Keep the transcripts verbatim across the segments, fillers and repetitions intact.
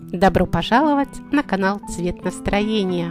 Добро пожаловать на канал Цвет настроения.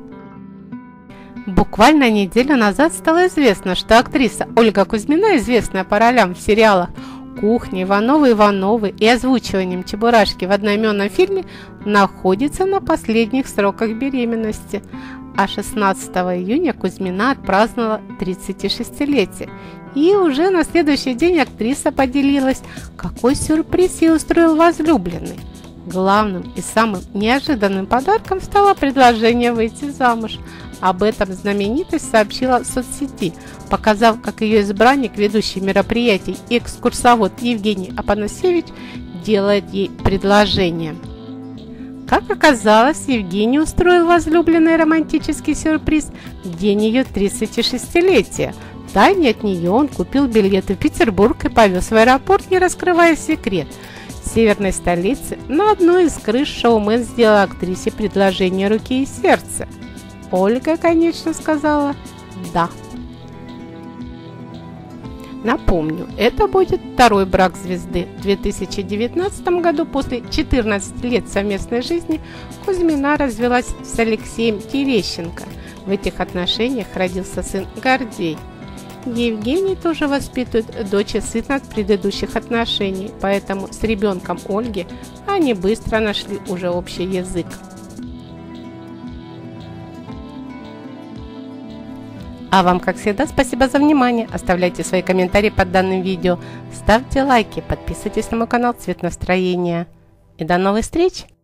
Буквально неделю назад стало известно, что актриса Ольга Кузьмина, известная по ролям в сериалах «Кухня», «Ивановы Ивановы» и озвучиванием Чебурашки в одноименном фильме, находится на последних сроках беременности. А шестнадцатого июня Кузьмина отпраздновала тридцатишестилетие. И уже на следующий день актриса поделилась, какой сюрприз ей устроил возлюбленный. Главным и самым неожиданным подарком стало предложение выйти замуж. Об этом знаменитость сообщила в соцсети, показав, как ее избранник, ведущий мероприятий и экскурсовод Евгений Апанасьевич делает ей предложение. Как оказалось, Евгений устроил возлюбленный романтический сюрприз в день ее тридцатишестилетия. Втайне от нее он купил билеты в Петербург и повез в аэропорт, не раскрывая секрет. В северной столице на одной из крыш шоумен сделал актрисе предложение руки и сердца. Ольга, конечно, сказала «да». Напомню, это будет второй брак звезды. В две тысячи девятнадцатом году, после четырнадцати лет совместной жизни, Кузьмина развелась с Алексеем Терещенко. В этих отношениях родился сын Гордей. Евгений тоже воспитывает дочь и сына от предыдущих отношений, поэтому с ребенком Ольги они быстро нашли уже общий язык. А вам, как всегда, спасибо за внимание. Оставляйте свои комментарии под данным видео, ставьте лайки, подписывайтесь на мой канал Цвет настроения. И до новых встреч!